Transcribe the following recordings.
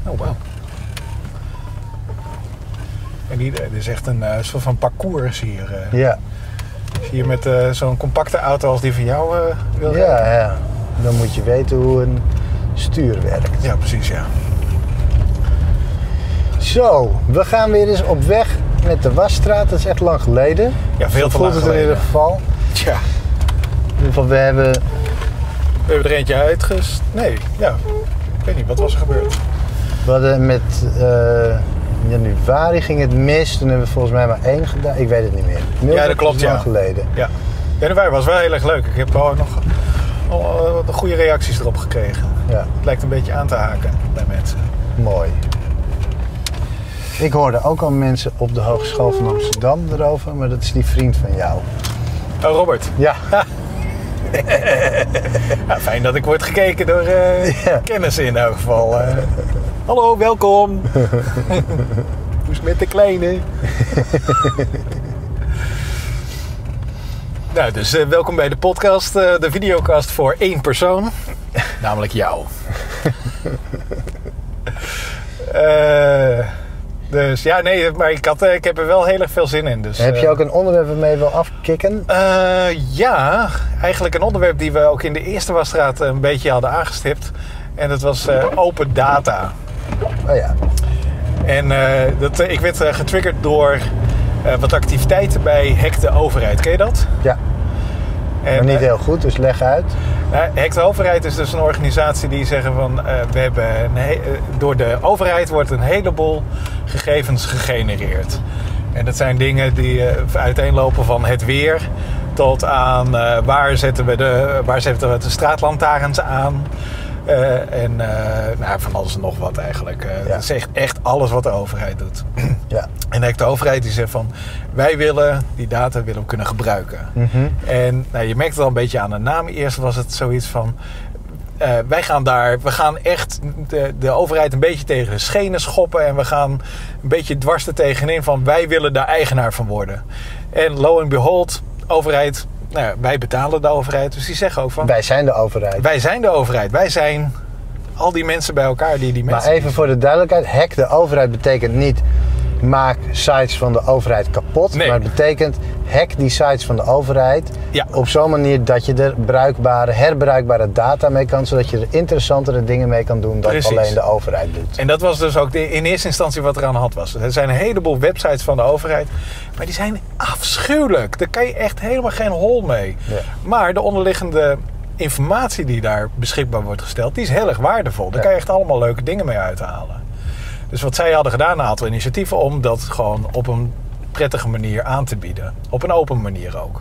Oh, wauw. En dit is echt een soort van parcours hier. Ja. Zie je met zo'n compacte auto als die van jou wil rijden? Ja. Dan moet je weten hoe een stuur werkt. Ja, precies, ja. Zo, we gaan weer eens op weg met de Wasstraat. Dat is echt lang geleden. Ja, veel te Zo lang voelt het geleden. in ieder geval. Tja, In ieder geval, we hebben er eentje Nee, ja. Ik weet niet, wat was er gebeurd? We hadden met januari ging het mis. Toen hebben we volgens mij maar 1 gedaan. Ik weet het niet meer. Ja, dat klopt, is lang ja. geleden. Ja. Januari was wel heel erg leuk. Ik heb al nog wat goede reacties erop gekregen. Ja, Het lijkt een beetje aan te haken bij mensen. mooi. Ik hoorde ook al mensen op de Hogeschool van Amsterdam erover. Maar dat is die vriend van jou. Oh, Robert. Ja, Ja, fijn dat ik word gekeken door Ja. kennissen in elk geval. Hallo, welkom. Hoe is het met de kleine? Nou, dus welkom bij de podcast, de videocast voor 1 persoon. Namelijk jou. Dus ja, nee, maar ik heb er wel heel erg veel zin in. Dus, heb je ook een onderwerp waarmee je wil afkicken? Ja, eigenlijk een onderwerp die we ook in de eerste Wasstraat een beetje hadden aangestipt. En dat was open data. Oh ja. En ik werd getriggerd door wat activiteiten bij Hack de Overheid. Ken je dat? Ja, En, maar niet heel goed, dus leg uit. Hack de Overheid is dus een organisatie die zeggen van... we hebben door de overheid wordt een heleboel gegevens gegenereerd. En dat zijn dingen die uiteenlopen van het weer... tot aan waar zetten we de straatlantaarns aan... van alles en nog wat eigenlijk. Ja. Dat is echt alles wat de overheid doet. Ja. En de overheid die zegt van... wij willen die data kunnen gebruiken. Mhm. En je merkt het al een beetje aan de naam. Eerst was het zoiets van... we gaan echt de overheid een beetje tegen de schenen schoppen... en we gaan een beetje dwars er tegenin van... wij willen daar eigenaar van worden. En lo and behold, overheid... wij betalen de overheid, dus die zeggen ook van... Wij zijn de overheid. Wij zijn de overheid. Wij zijn al die mensen bij elkaar die mensen... Maar even voor de duidelijkheid, hack de overheid betekent niet maak sites van de overheid kapot. Nee. Maar het betekent hack die sites van de overheid Ja. op zo'n manier dat je er herbruikbare data mee kan, zodat je er interessantere dingen mee kan doen dan Precies. alleen de overheid doet. En dat was dus ook in eerste instantie wat er aan de hand was. Er zijn een heleboel websites van de overheid, maar die zijn afschuwelijk. Daar kan je echt helemaal geen hol mee. Ja. Maar de onderliggende informatie die daar beschikbaar wordt gesteld, die is heel erg waardevol. Daar Ja. kan je echt allemaal leuke dingen mee uithalen. Dus wat zij hadden gedaan, een aantal initiatieven om dat gewoon op een prettige manier aan te bieden. Op een open manier ook.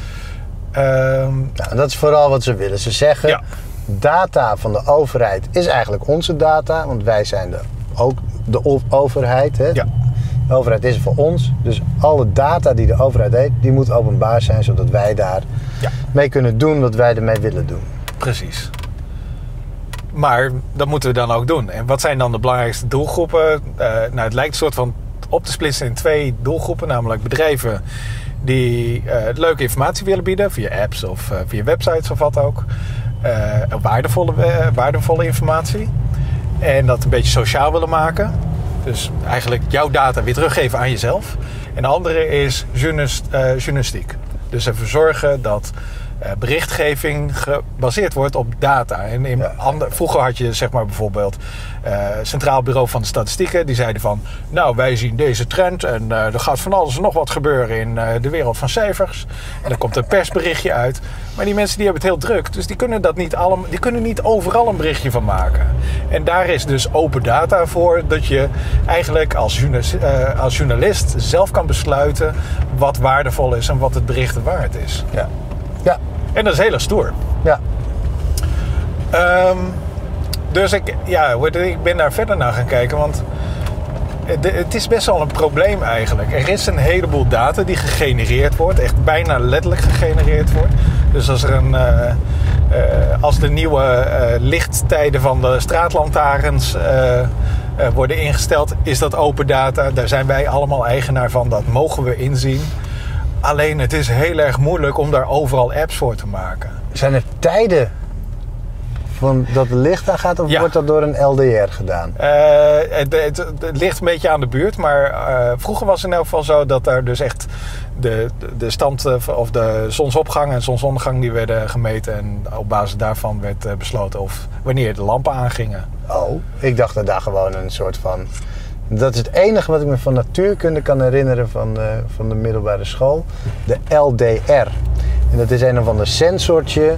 Nou, dat is vooral wat ze willen. Ze zeggen, Ja. data van de overheid is eigenlijk onze data, want wij zijn ook de overheid. Hè? Ja. De overheid is er voor ons. Dus alle data die de overheid heeft, die moet openbaar zijn, zodat wij daar Ja. mee kunnen doen wat wij ermee willen doen. Precies. Maar dat moeten we dan ook doen. En wat zijn dan de belangrijkste doelgroepen? Het lijkt een soort van op te splitsen in 2 doelgroepen. Namelijk bedrijven die leuke informatie willen bieden. Via apps of via websites of wat ook. Waardevolle informatie. En dat een beetje sociaal willen maken. Dus eigenlijk jouw data weer teruggeven aan jezelf. En de andere is journalistiek. Dus ervoor zorgen dat berichtgeving gebaseerd wordt op data. En vroeger had je zeg maar bijvoorbeeld Centraal Bureau van de Statistieken. Die zeiden van, nou wij zien deze trend en er gaat van alles en nog wat gebeuren in de wereld van cijfers. En dan komt een persberichtje uit. Maar die mensen die hebben het heel druk. Dus die kunnen dat niet allemaal, die kunnen niet overal een berichtje van maken. En daar is dus open data voor. Dat je eigenlijk als journalist zelf kan besluiten wat waardevol is en wat het berichten waard is. Ja. Ja. En dat is heel erg stoer. Ja. Dus ik ben daar verder naar gaan kijken. Want het is best wel een probleem eigenlijk. Er is een heleboel data die gegenereerd wordt. Echt bijna letterlijk gegenereerd wordt. Dus als de nieuwe lichttijden van de straatlantaarns worden ingesteld, is dat open data. Daar zijn wij allemaal eigenaar van. Dat mogen we inzien. Alleen het is heel erg moeilijk om daar overal apps voor te maken. Zijn er tijden van dat het licht aangaat of wordt dat door een LDR gedaan? Het ligt een beetje aan de buurt, maar vroeger was het in elk geval zo dat er dus echt de stand of de zonsopgang en zonsondergang die werden gemeten en op basis daarvan werd besloten of wanneer de lampen aangingen. Oh, ik dacht dat daar gewoon een soort van... Dat is het enige wat ik me van natuurkunde kan herinneren van de middelbare school. De LDR. En dat is een of ander sensortje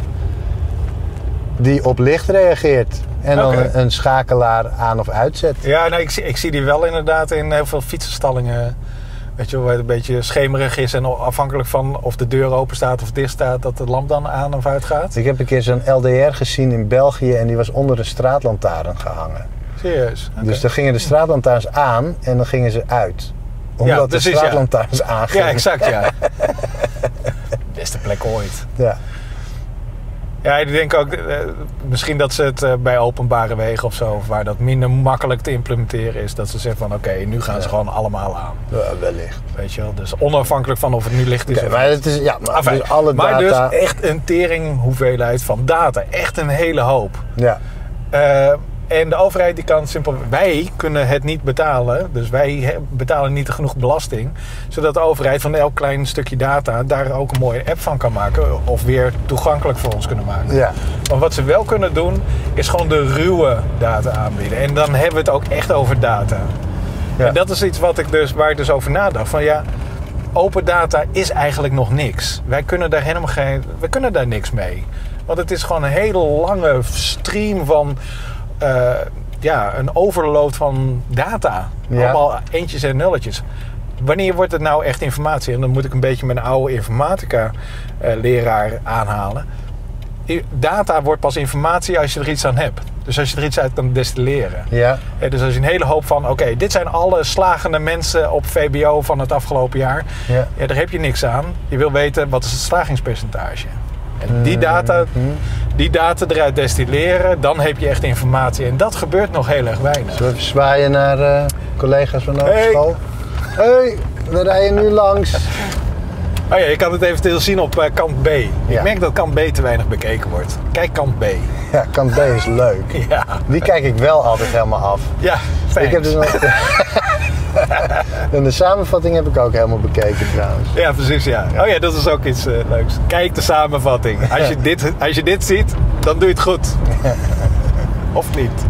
die op licht reageert. En dan een schakelaar aan of uitzet. Ja, nou, ik zie die wel inderdaad in heel veel fietsenstallingen. Weet je, waar het een beetje schemerig is en afhankelijk van of de deur open staat of dicht staat, dat de lamp dan aan of uit gaat. Ik heb een keer zo'n LDR gezien in België en die was onder een straatlantaarn gehangen. Serieus? Okay. Dus dan gingen de straatlantaarns aan en dan gingen ze uit. Omdat de straatlantaarns aangingen. Ja, exact, ja. Beste plek ooit. Ja. Ja, ik denk ook, misschien dat ze het bij openbare wegen of zo, waar dat minder makkelijk te implementeren is, dat ze zeggen van oké, nu gaan ze gewoon allemaal aan. Ja, wellicht. Weet je wel, dus onafhankelijk van of het nu licht is of maar het is, ja, maar dus alle maar data... dus echt een tering hoeveelheid van data. Echt een hele hoop. Ja. En de overheid die kan simpel... Wij kunnen het niet betalen. Dus wij betalen niet genoeg belasting. Zodat de overheid van elk klein stukje data daar ook een mooie app van kan maken. Of weer toegankelijk voor ons kunnen maken. Ja. Maar wat ze wel kunnen doen, is gewoon de ruwe data aanbieden. En dan hebben we het ook echt over data. Ja. En dat is iets waar ik dus over nadacht. Van ja, open data is eigenlijk nog niks. Wij kunnen daar niks mee. Want het is gewoon een hele lange stream van... een overload van data. Ja. Allemaal eentjes en nulletjes. Wanneer wordt het nou echt informatie? En dan moet ik een beetje mijn oude informatica leraar aanhalen. Data wordt pas informatie als je er iets aan hebt. Dus als je er iets uit kan destilleren. Ja. Dus als je een hele hoop van... Oké, dit zijn alle slagende mensen op VBO van het afgelopen jaar. Ja. Ja, daar heb je niks aan. Je wil weten, wat is het slagingspercentage? En die data eruit destilleren, dan heb je echt informatie. En dat gebeurt nog heel erg weinig. Zullen we even zwaaien naar collega's van de hogeschool? Hey, we rijden nu langs. Oh ja, je kan het eventueel zien op kant B. Ik merk dat kant B te weinig bekeken wordt. Kijk kant B. Ja, kant B is leuk. Ja. Die kijk ik wel altijd helemaal af. Ja, thanks. Ik heb dus nog... En de samenvatting heb ik ook helemaal bekeken trouwens. Ja, precies, ja. Oh ja, dat is ook iets leuks. Kijk de samenvatting. Als je dit ziet, dan doe je het goed. Of niet.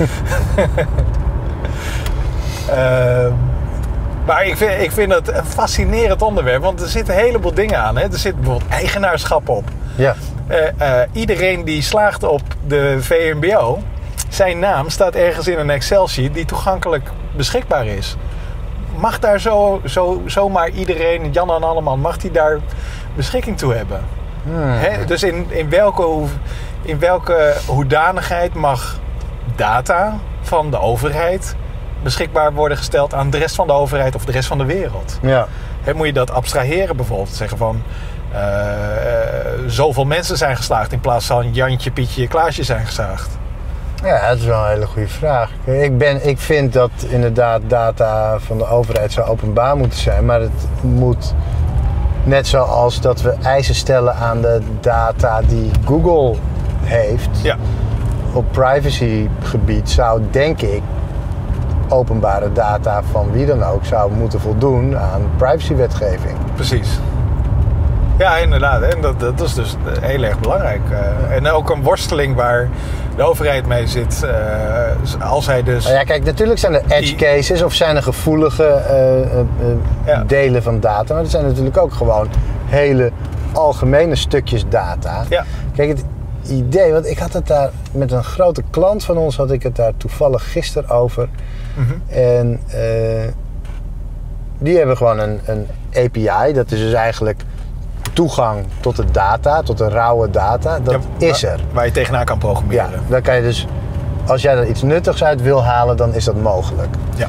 Maar ik vind het een fascinerend onderwerp. Want er zitten een heleboel dingen aan. Hè? Er zit bijvoorbeeld eigenaarschap op. Ja. Iedereen die slaagt op de VMBO... Zijn naam staat ergens in een Excel-sheet die toegankelijk beschikbaar is. Mag daar zomaar iedereen, Jan en Alleman, mag die daar beschikking toe hebben? Dus in welke hoedanigheid mag data van de overheid beschikbaar worden gesteld aan de rest van de overheid of de rest van de wereld? Ja. Moet je dat abstraheren bijvoorbeeld? Zeggen van... zoveel mensen zijn geslaagd in plaats van Jantje, Pietje, Klaasje zijn geslaagd. Ja, dat is wel een hele goede vraag. Ik vind dat inderdaad data van de overheid zou openbaar moeten zijn. Maar het moet, net zoals dat we eisen stellen aan de data die Google heeft... Ja. Op privacygebied zou, denk ik, openbare data van wie dan ook zou moeten voldoen aan privacywetgeving. Precies. Ja, inderdaad. En dat is dus heel erg belangrijk. En ook een worsteling waar de overheid mee zit. Als hij dus... Ja, kijk, natuurlijk zijn er edge cases of zijn er gevoelige delen van data. Maar er zijn natuurlijk ook gewoon hele algemene stukjes data. Ja. Kijk, het idee, want ik had het daar met een grote klant van ons, had ik het daar toevallig gisteren over. Mm-hmm. En die hebben gewoon een API. Dat is dus eigenlijk toegang tot de data, tot de rauwe data. Dat is er. Waar je tegenaan kan programmeren. Ja, dan kan je dus, als jij er iets nuttigs uit wil halen, dan is dat mogelijk. Ja.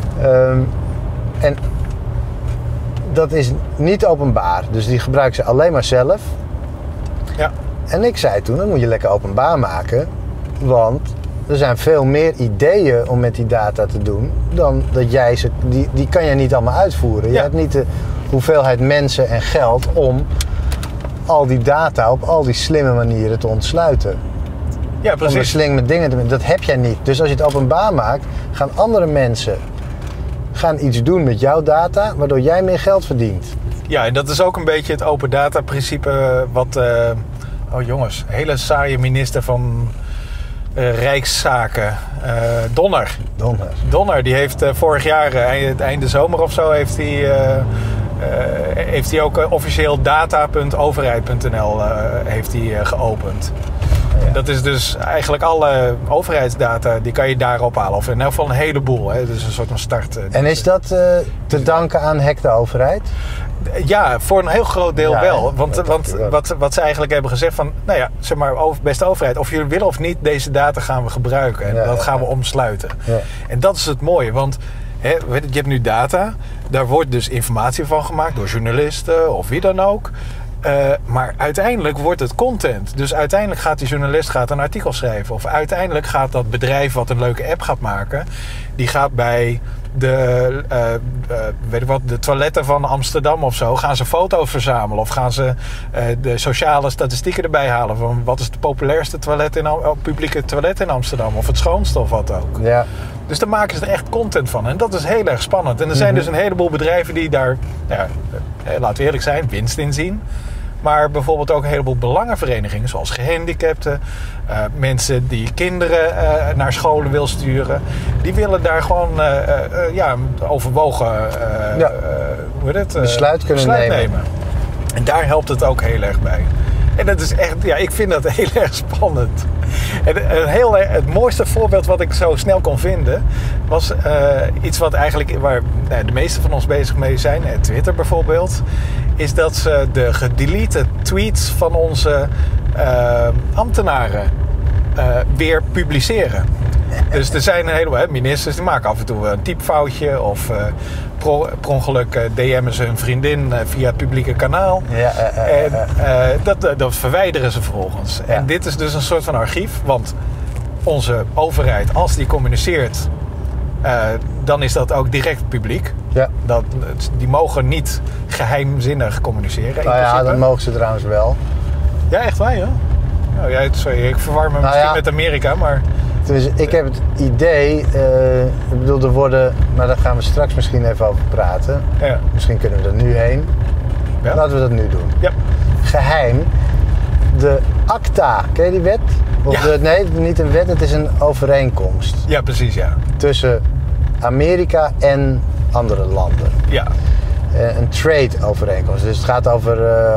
En dat is niet openbaar. Dus die gebruiken ze alleen maar zelf. Ja. En ik zei toen, dat moet je lekker openbaar maken. Want er zijn veel meer ideeën om met die data te doen dan dat jij ze... Die kan je niet allemaal uitvoeren. Ja. Je hebt niet de hoeveelheid mensen en geld om al die data op al die slimme manieren te ontsluiten. Ja, om precies. een sling met dingen te doen. Dat heb jij niet. Dus als je het openbaar maakt, gaan andere mensen iets doen met jouw data, waardoor jij meer geld verdient. Ja, en dat is ook een beetje het open data principe wat... oh jongens, hele saaie minister van Rijkszaken. Donner. Donner, die heeft vorig jaar, einde zomer of zo, heeft hij ook officieel data.overheid.nl heeft hij geopend. Ja. Dat is dus eigenlijk alle overheidsdata, die kan je daarop halen. Of in elk geval een heleboel. Hè. Dus een soort van start. En is dat te danken aan Hack de Overheid? Ja, voor een heel groot deel wel. Want wel. wat ze eigenlijk hebben gezegd van... Nou ja, zeg maar, beste overheid, of jullie willen of niet, deze data gaan we gebruiken. En dat gaan we omsluiten. Ja. En dat is het mooie, want... je hebt nu data, daar wordt dus informatie van gemaakt door journalisten of wie dan ook. Maar uiteindelijk wordt het content. Dus uiteindelijk gaat die journalist een artikel schrijven. Of uiteindelijk gaat dat bedrijf wat een leuke app gaat maken... die gaat bij de toiletten van Amsterdam of zo... gaan ze foto's verzamelen. Of gaan ze de sociale statistieken erbij halen... van wat is het populairste publieke toilet in Amsterdam... of het schoonste of wat ook. Ja. Dus daar maken ze er echt content van. En dat is heel erg spannend. En er zijn dus een heleboel bedrijven die daar... laten we eerlijk zijn, winst in zien... Maar bijvoorbeeld ook een heleboel belangenverenigingen, zoals gehandicapten, mensen die kinderen naar scholen wil sturen. Die willen daar gewoon overwogen besluit kunnen nemen. En daar helpt het ook heel erg bij. En dat is echt, ik vind dat heel erg spannend. En het mooiste voorbeeld wat ik zo snel kon vinden, was iets wat eigenlijk waar de meeste van ons bezig mee zijn, Twitter bijvoorbeeld, is dat ze de gedelete tweets van onze ambtenaren weer publiceren. Dus er zijn een heleboel ministers die maken af en toe een typfoutje of per ongeluk DM'en ze hun vriendin via het publieke kanaal. Dat verwijderen ze vervolgens. Ja. En dit is dus een soort van archief, want onze overheid, als die communiceert, dan is dat ook direct publiek. Ja. Die mogen niet geheimzinnig communiceren. Dat mogen ze trouwens wel. Ja, echt waar, joh? Oh, sorry, ik verwar me misschien met Amerika, maar... Dus ik heb het idee, er worden, maar daar gaan we straks misschien even over praten. Ja. Misschien kunnen we er nu heen. Ja. Laten we dat nu doen. Ja. Geheim. De ACTA, ken je die wet? Nee, niet een wet, het is een overeenkomst. Ja, precies, ja. Tussen Amerika en andere landen. Ja. Een trade overeenkomst. Dus het gaat over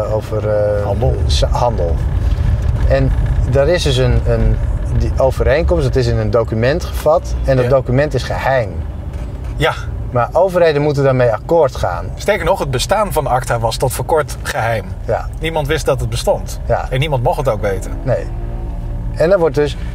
handel. En daar is dus die overeenkomst, dat is in een document gevat en dat document is geheim. Ja. Maar overheden moeten daarmee akkoord gaan. Sterker nog, het bestaan van ACTA was tot voor kort geheim. Ja. Niemand wist dat het bestond. Ja. En niemand mocht het ook weten. Nee. En dan wordt dus...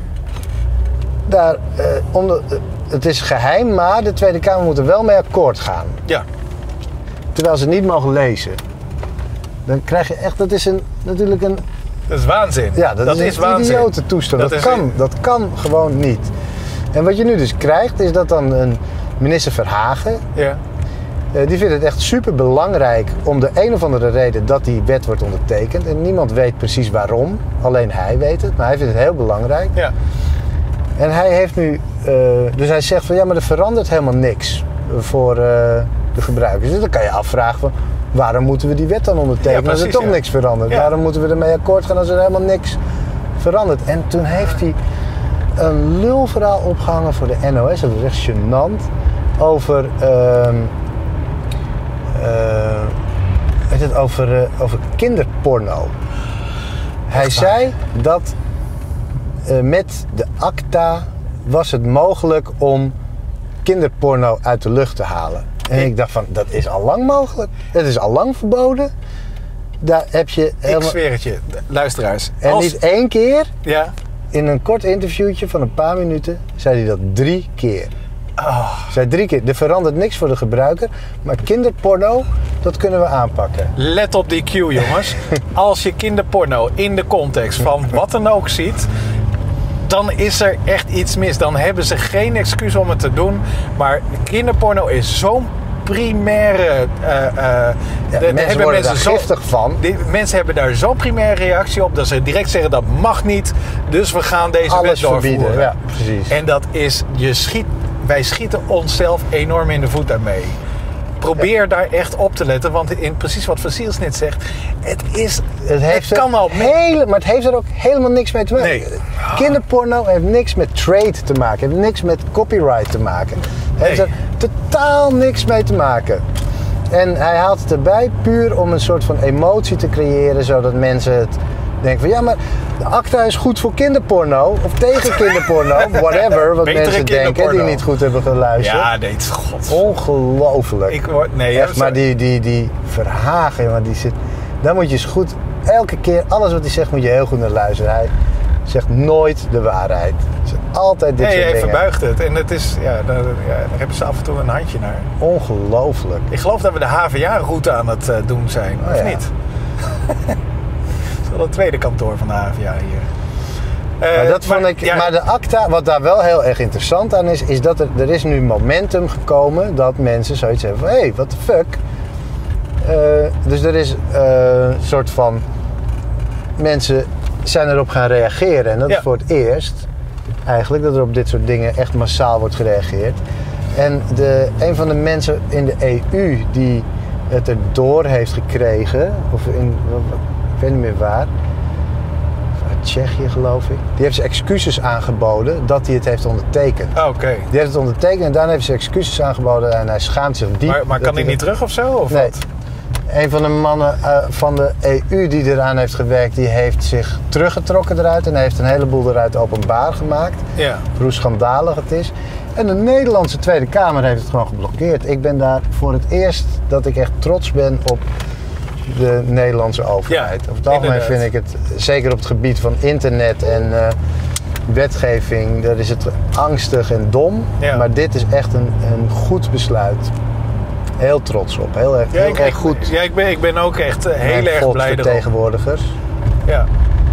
het is geheim, maar de Tweede Kamer moet er wel mee akkoord gaan. Ja. Terwijl ze niet mogen lezen. Dan krijg je echt... Dat is natuurlijk een... Dat is waanzin. Ja, dat is een idiote toestand. Dat kan gewoon niet. En wat je nu dus krijgt, is dat dan een minister Verhagen... Ja. Die vindt het echt super belangrijk om de een of andere reden dat die wet wordt ondertekend. En niemand weet precies waarom. Alleen hij weet het, maar hij vindt het heel belangrijk. Ja. En hij heeft nu... dus hij zegt van maar er verandert helemaal niks voor de gebruikers. Dus dan kan je afvragen van... Waarom moeten we die wet dan ondertekenen als er toch niks verandert? Ja. Waarom moeten we ermee akkoord gaan als er helemaal niks verandert? En toen heeft hij een lulverhaal opgehangen voor de NOS. Dat is echt gênant. Over... over kinderporno. Hij zei dat met de ACTA was het mogelijk om kinderporno uit de lucht te halen. En ik dacht van, dat is al lang mogelijk. Dat is al lang verboden. Daar heb je helemaal... Ik zweer het je, luisteraars. En niet één keer. Ja. In een kort interviewtje van een paar minuten zei hij dat 3 keer. Zei 3 keer. Er verandert niks voor de gebruiker. Maar kinderporno, dat kunnen we aanpakken. Let op die cue, jongens. Als je kinderporno in de context van wat dan ook ziet... dan is er echt iets mis. Dan hebben ze geen excuus om het te doen. Maar kinderporno is zo'n primaire... mensen worden daar giftig van. Mensen hebben daar zo'n primaire reactie op... dat ze direct zeggen dat mag niet... dus we gaan deze wet doorvoeren. Verbieden, ja, precies. En dat is... wij schieten onszelf enorm in de voet daarmee. Probeer daar echt op te letten, want in precies wat Vasilis net zegt, het kan al. Maar het heeft er ook helemaal niks mee te maken. Nee. Kinderporno heeft niks met trade te maken, heeft niks met copyright te maken. Het heeft er totaal niks mee te maken. En hij haalt het erbij puur om een soort van emotie te creëren, zodat mensen het denken van ja, maar de ACTA is goed voor kinderporno of tegen kinderporno, whatever, wat mensen denken die niet goed hebben geluisterd. Ja, nee, god. Ongelooflijk. Echt, maar die Verhagen, maar die zit, daar moet je eens goed, elke keer, alles wat hij zegt moet je heel goed naar luisteren. Hij zegt nooit de waarheid. Het is altijd dit soort dingen. Hij verbuigt het en het is, daar hebben ze af en toe een handje naar. Ongelooflijk. Ik geloof dat we de HVA-route aan het doen zijn, of niet? Het tweede kantoor van de HVA hier. Maar de ACTA, wat daar wel heel erg interessant aan is dat er is nu momentum gekomen dat mensen zoiets hebben van hé, what the fuck. Dus er is een soort van mensen zijn erop gaan reageren en dat is voor het eerst eigenlijk dat er op dit soort dingen echt massaal wordt gereageerd. En een van de mensen in de EU die het erdoor heeft gekregen, of ik weet niet meer waar, uit Tsjechië geloof ik, die heeft zijn excuses aangeboden dat hij het heeft ondertekend. Oké. Die heeft het ondertekend en daarna heeft hij excuses aangeboden en hij schaamt zich diep. Maar kan hij niet terug of zo? Of nee. Wat? Een van de mannen van de EU die eraan heeft gewerkt, die heeft zich teruggetrokken eruit en heeft een heleboel eruit openbaar gemaakt. Ja. Hoe schandalig het is. En de Nederlandse Tweede Kamer heeft het gewoon geblokkeerd. Ik ben daar voor het eerst dat ik echt trots ben op de Nederlandse overheid. Ja, over het algemeen vind ik het, zeker op het gebied van internet en wetgeving, daar is het angstig en dom. Ja. Maar dit is echt een goed besluit. Heel trots op. Heel erg goed. Ja, ik ben ook echt heel erg blij erop. Vertegenwoordigers. Ja.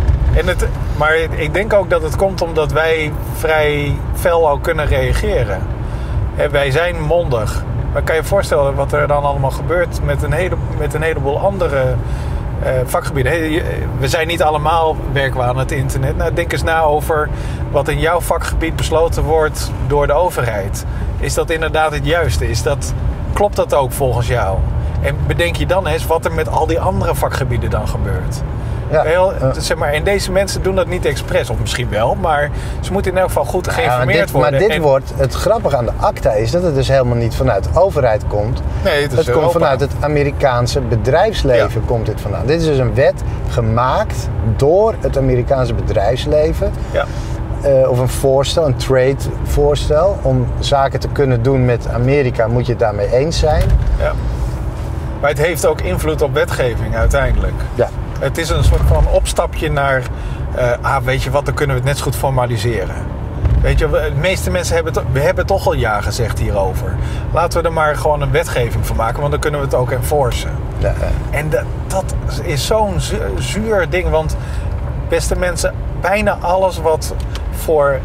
Maar ik denk ook dat het komt omdat wij vrij fel ook kunnen reageren. Wij zijn mondig. Maar kan je je voorstellen wat er dan allemaal gebeurt met een heleboel andere vakgebieden? We zijn niet allemaal werken we aan het internet. Nou, denk eens na over wat in jouw vakgebied besloten wordt door de overheid. Is dat inderdaad het juiste? Klopt dat ook volgens jou? En bedenk je dan eens wat er met al die andere vakgebieden dan gebeurt. Ja, zeg maar, en deze mensen doen dat niet expres, of misschien wel, maar ze moeten in elk geval goed geïnformeerd worden. Maar het grappige aan de ACTA is dat het dus helemaal niet vanuit de overheid komt. Nee, het komt vanuit het Amerikaanse bedrijfsleven. Komt dit vandaan. Dit is dus een wet gemaakt door het Amerikaanse bedrijfsleven. Ja. Of een trade voorstel. Om zaken te kunnen doen met Amerika moet je het daarmee eens zijn. Ja. Maar het heeft ook invloed op wetgeving uiteindelijk. Ja. Het is een soort van opstapje naar... weet je wat, dan kunnen we het net zo goed formaliseren. Weet je, de meeste mensen hebben toch al ja gezegd hierover. Laten we er maar gewoon een wetgeving van maken, want dan kunnen we het ook enforcen. Ja. En dat is zo'n zuur ding, want beste mensen, bijna alles wat voor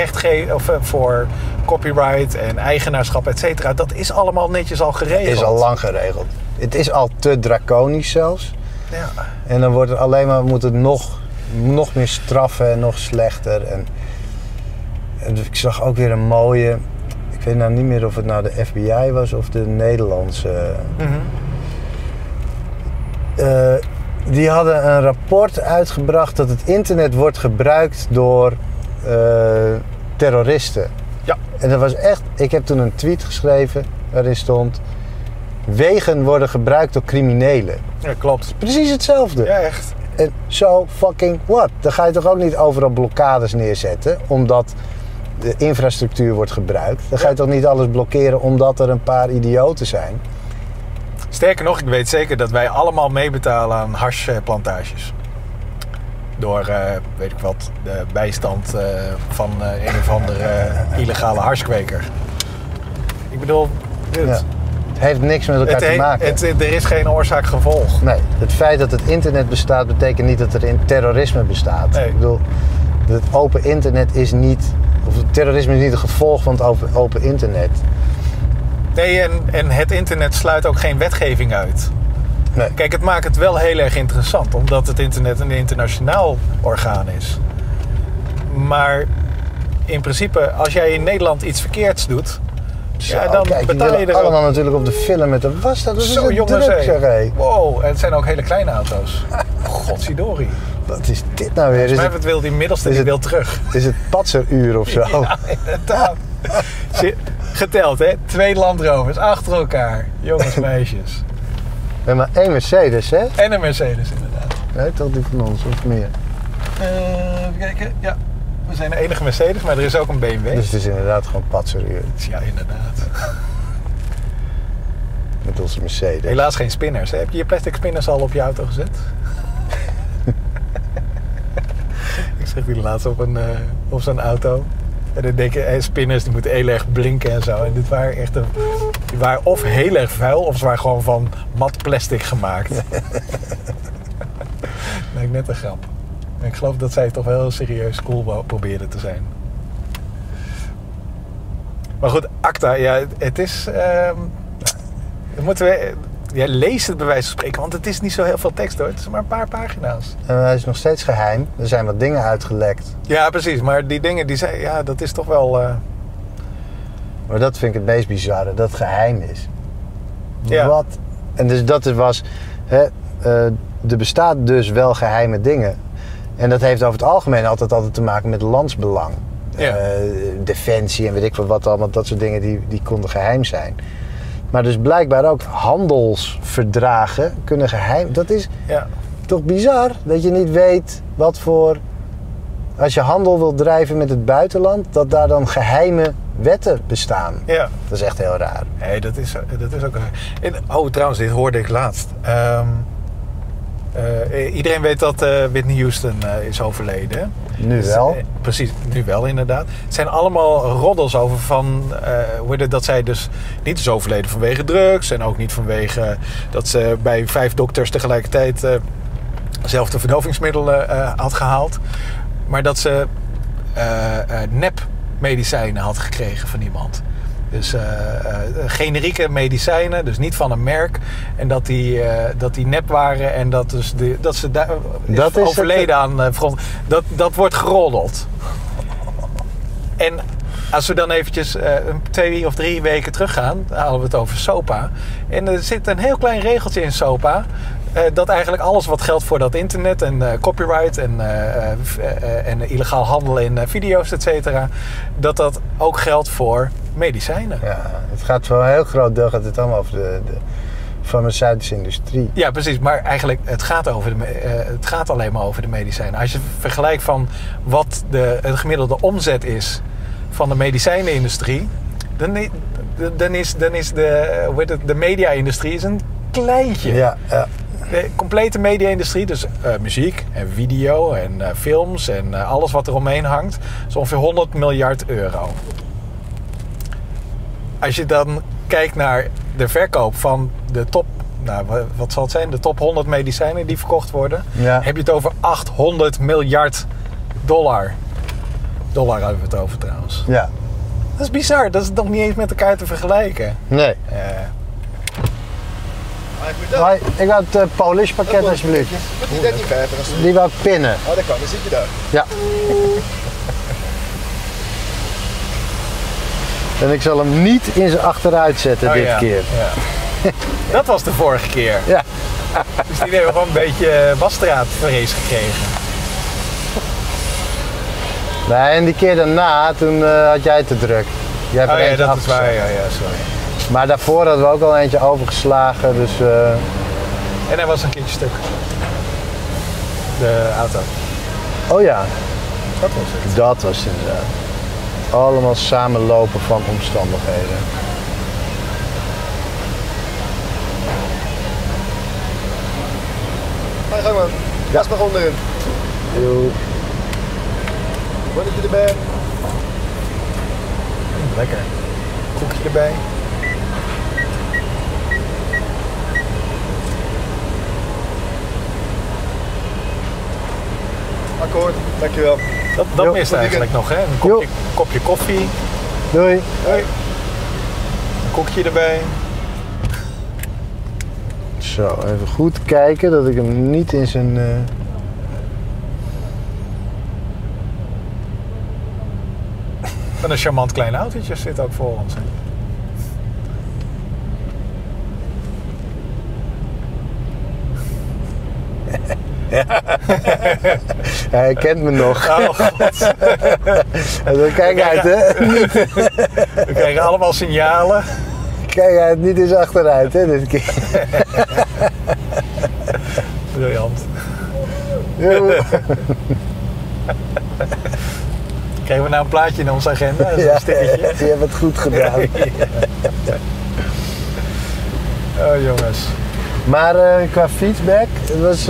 voor copyright en eigenaarschap, et cetera, dat is allemaal netjes al geregeld. Het is al lang geregeld. Het is al te draconisch zelfs. Ja. En dan wordt het alleen maar, moet het nog meer straffen en nog slechter. En ik zag ook weer een mooie, ik weet nou niet meer of het nou de FBI was of de Nederlandse. Mm-hmm. Die hadden een rapport uitgebracht dat het internet wordt gebruikt door terroristen. Ja. En dat was echt, ik heb toen een tweet geschreven waarin stond: wegen worden gebruikt door criminelen. Ja, klopt. Precies hetzelfde. Ja, echt. En so fucking what? Dan ga je toch ook niet overal blokkades neerzetten omdat de infrastructuur wordt gebruikt. Dan ga je toch niet alles blokkeren omdat er een paar idioten zijn. Sterker nog, ik weet zeker dat wij allemaal meebetalen aan hashplantages. Door, weet ik wat, de bijstand van een of andere illegale hashkweker. Ik bedoel, het heeft niks met elkaar te maken. Er is geen oorzaak-gevolg. Nee, het feit dat het internet bestaat betekent niet dat er terrorisme bestaat. Nee. Ik bedoel, het open internet is niet, of het terrorisme is niet een gevolg van het open internet. Nee, en het internet sluit ook geen wetgeving uit. Nee. Kijk, het maakt het wel heel erg interessant, omdat het internet een internationaal orgaan is. Maar in principe, als jij in Nederland iets verkeerds doet, ja, dan kijk, betaal je er allemaal ook. natuurlijk op de film met de was. Dat is Zo, een jongens, druk, zeg hé. Wow, en het zijn ook hele kleine auto's. Godzidori. Wat is dit nou weer? Volgens mij wil die middelste die wil terug. Is het patseruur of zo? Ja, inderdaad. Geteld, hè? 2 Land Rovers achter elkaar. Jongens, meisjes. We hebben maar 1 Mercedes, hè? En een Mercedes, inderdaad. Nee, toch die van ons, of meer? Even kijken. Ja, we zijn de enige Mercedes, maar er is ook een BMW. Dus het is inderdaad gewoon patseruur. Ja, inderdaad. Met onze Mercedes. Helaas geen spinners. Hè? Heb je je plastic spinners al op je auto gezet? Ik zag die laatst op zo'n auto. En dan denk je, spinners die moeten heel erg blinken en zo. En dit waren echt die waren of heel erg vuil, of ze waren gewoon van mat plastic gemaakt. Nee, net een grap. En ik geloof dat zij toch wel heel serieus cool probeerden te zijn. Maar goed, ACTA, ja, het is... moeten we... Ja, lees het bij wijze van spreken, want het is niet zo heel veel tekst hoor. Het is maar een paar pagina's. Hij is nog steeds geheim. Er zijn wat dingen uitgelekt. Ja, precies. Maar die dingen, die zijn, ja, dat is toch wel... Maar dat vind ik het meest bizarre, dat het geheim is. Ja. Wat? En dus dat was... Hè, er bestaat dus wel geheime dingen. En dat heeft over het algemeen altijd te maken met landsbelang. Ja. Defensie en weet ik wat allemaal. Dat soort dingen die konden geheim zijn. Maar dus blijkbaar ook handelsverdragen kunnen geheim. Dat is toch bizar dat je niet weet wat voor... Als je handel wilt drijven met het buitenland, dat daar dan geheime wetten bestaan. Ja. Dat is echt heel raar. Nee, dat is ook raar. En, trouwens, dit hoorde ik laatst. Iedereen weet dat Whitney Houston is overleden. Nu wel. Precies, nu wel inderdaad. Het zijn allemaal roddels over van... dat zij dus niet is overleden vanwege drugs... en ook niet vanwege dat ze bij 5 dokters tegelijkertijd... zelf de verdovingsmiddelen had gehaald. Maar dat ze nepmedicijnen had gekregen van iemand. Dus generieke medicijnen, dus niet van een merk. En dat die nep waren en dat ze daar is overleden aan front. Dat wordt geroddeld. En als we dan eventjes 2 of 3 weken teruggaan, dan halen we het over SOPA. En er zit een heel klein regeltje in SOPA. Dat eigenlijk alles wat geldt voor dat internet en copyright en illegaal handelen in video's, et cetera, dat ook geldt voor medicijnen. Ja, het gaat voor een heel groot deel gaat het allemaal over de farmaceutische industrie. Ja, precies. Maar eigenlijk, het gaat alleen maar over de medicijnen. Als je vergelijkt van wat de gemiddelde omzet is van de medicijnenindustrie, dan is de media-industrie is een kleintje. Ja. De complete media-industrie, dus muziek en video en films en alles wat er omheen hangt, is ongeveer 100 miljard euro. Als je dan kijkt naar de verkoop van de top, wat zal het zijn, de top 100 medicijnen die verkocht worden, heb je het over 800 miljard dollar. Dollar hebben we het over trouwens. Ja. Dat is bizar, dat is nog niet eens met elkaar te vergelijken. Nee. Hoi, ik wou het Polish pakket alsjeblieft. Met die 13,5 alsjeblieft. Die wou ik pinnen. Oh, dat kan, dan zit je daar. Ja. En ik zal hem niet in zijn achteruit zetten dit keer. Ja. Dat was de vorige keer. Ja. Dus die hebben gewoon een beetje wasstraatvrees gekregen. Nee, en die keer daarna, toen had jij het te druk. Jij hebt er eentje dat is afgezet. waar. Ja, sorry. Maar daarvoor hadden we ook al eentje overgeslagen, dus... En hij was een keertje stuk. De auto. Oh ja, Dat was het. dat was het inderdaad. Allemaal samenlopen van omstandigheden. Ga je gang man. Gas maar onderin. Yo. Bonnetje erbij. Lekker. Koekje erbij. Akkoord, dankjewel. Dat Jo, mist tot eigenlijk nog, hè? Een kopje koffie. Doei. Hoi. Een koekje erbij. Zo, even goed kijken dat ik hem niet in zijn... En een charmant klein autootje zit ook voor ons. Hè. Hij kent me nog. Oh god. Kijk uit, hè. We krijgen allemaal signalen. Kijk uit, niet eens achteruit, hè, dit keer. Briljant. Krijgen we nou een plaatje in onze agenda? Dat is een stickertje. Je hebt het goed gedaan. Oh jongens. Maar qua feedback, het was...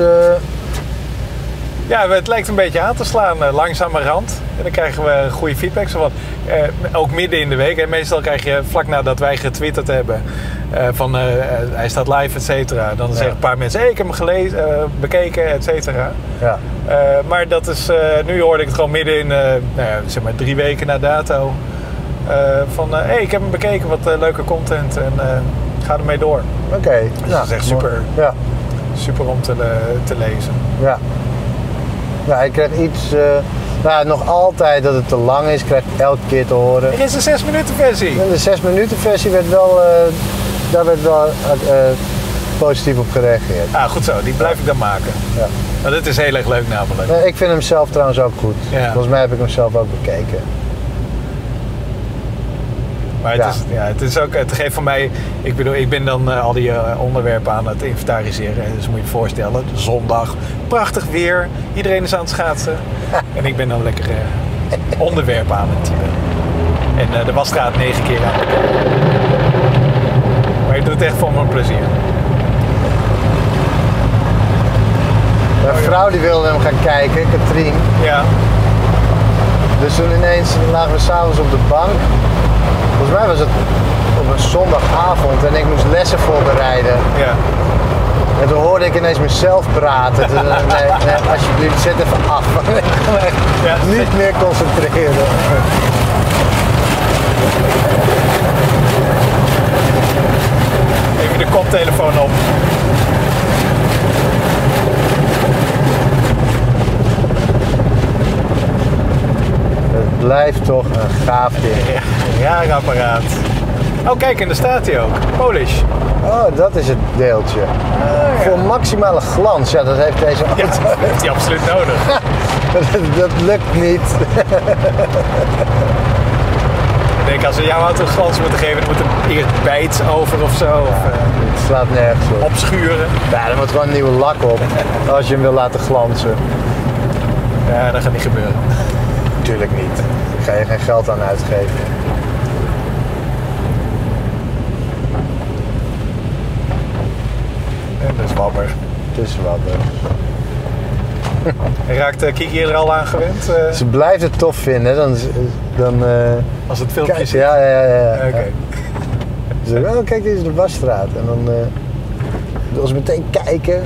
Ja, het lijkt een beetje aan te slaan, langzamerhand. En dan krijgen we goede feedback. Zo van, ook midden in de week. En meestal krijg je vlak nadat wij getwitterd hebben van hij staat live, et cetera. Dan zeggen een paar mensen, hey, ik heb hem gelezen, bekeken, et cetera. Ja. Maar dat is, nu hoorde ik het gewoon midden in, zeg maar 3 weken na dato. Van, hey, ik heb hem bekeken, wat leuke content en ga ermee door. Oké. Dus dat is echt super, ja. super om te lezen. Ja. Ja, ik krijg iets... nog altijd dat het te lang is, krijg ik elke keer te horen. Er is een 6 minuten versie. En de 6 minuten versie werd wel... daar werd wel positief op gereageerd. Ah, goed zo. Die blijf ik dan maken. Ja. Maar dit is heel erg leuk namelijk. Ik vind hem zelf trouwens ook goed. Ja. Volgens mij heb ik hem zelf ook bekeken. Maar het is ook, het geeft van mij, ik bedoel, ik ben dan al die onderwerpen aan het inventariseren. Dus moet je je voorstellen, zondag, prachtig weer, iedereen is aan het schaatsen. En ik ben dan lekker onderwerpen aan het typen. En de wasstraat 9 keer aan het kijken. Maar je doet het echt voor mijn plezier. Mijn vrouw die wilde hem gaan kijken, Katrien. Ja. Dus toen ineens lagen we s'avonds op de bank. Volgens mij was het op een zondagavond en ik moest lessen voorbereiden. Ja. En toen hoorde ik ineens mezelf praten. Toen, nee, alsjeblieft, zet even af. Ik kon me echt niet meer concentreren. Even de koptelefoon op. Het blijft toch een gaaf ding. Ja, raar apparaat. Oh kijk, en daar staat hij ook. Polish. Oh, dat is het deeltje. Ja. Voor maximale glans, ja, dat heeft deze auto. Ja, dat heeft hij absoluut nodig. Dat lukt niet. Ik denk, als we jouw auto glans moeten geven, dan moet er eerst bijts over of zo. Of Het slaat nergens op. opschuren. Ja, er moet gewoon een nieuwe lak op. Als je hem wil laten glanzen. Ja, dat gaat niet gebeuren. Tuurlijk niet. Daar ga je geen geld aan uitgeven. En dat is wabber. Het is wat. Raakt Kiki er al aan gewend? Ze blijft het tof vinden. Dan Als het filmpje is. ja. Oké. Ze zegt, oh kijk, dit is de wasstraat. En dan wil ze meteen kijken.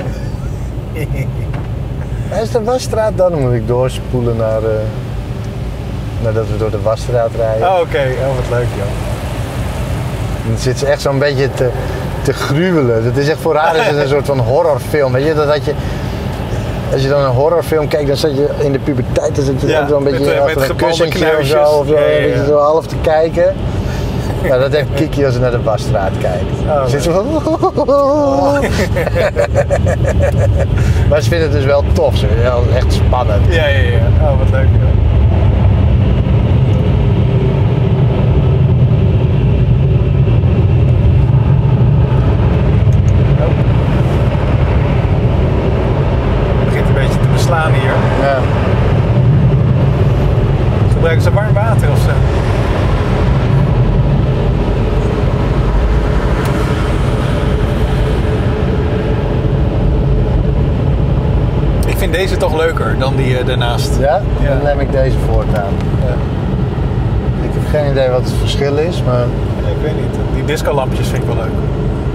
Is de wasstraat dan? Dan moet ik doorspoelen nadat we door de wasstraat rijden. Oh, oké. Oh, wat leuk, joh. Dan zit ze echt zo'n beetje te gruwelen. Dat is echt voor haar is het een soort van horrorfilm. Weet je, als je dan een horrorfilm kijkt, dan zit je in de puberteit, dan zit je ook zo'n beetje achter een kussentje of zo. Of zo Ja. een beetje zo half te kijken. Ja, dat heeft Kiki als ze naar de wasstraat kijkt. Oh, Zit ze van... Maar ze vindt het dus wel tof. Ze vindt het wel echt spannend. Ja. Oh, wat leuk, joh. Hier. Ja. Gebruiken ze warm water of zo? Ik vind deze toch leuker dan die daarnaast. Ja? Dan neem ik deze voortaan. Ja. Ik heb geen idee wat het verschil is, maar... Ik weet niet. Die discolampjes vind ik wel leuk.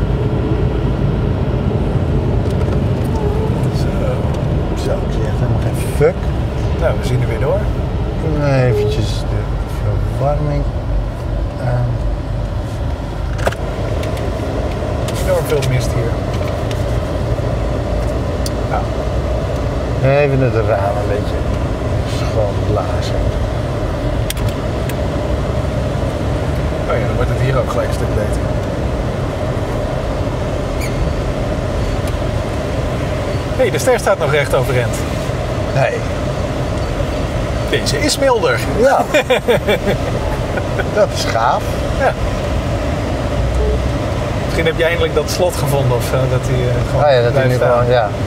Zo, ik zie echt helemaal geen fuck. Nou, we zien er weer door. Eventjes de verwarming aan. Even het raam een beetje schoon blazen. Oh ja, dan wordt het hier ook gelijk een stuk beter. Hé, de ster staat nog recht overeind. Nee. Deze is milder. Ja. Dat is gaaf. Ja. Misschien heb je eindelijk dat slot gevonden of zo, dat hij gewoon Oh ja, dat hij blijft nu staan. gewoon, ja.